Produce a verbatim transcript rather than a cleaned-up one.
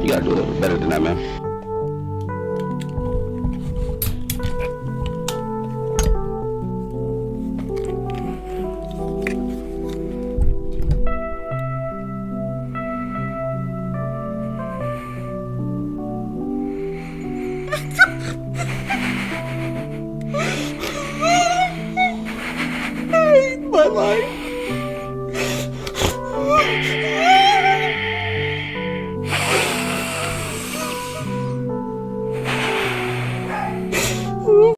You gotta do a little better than that, man. I hate my life.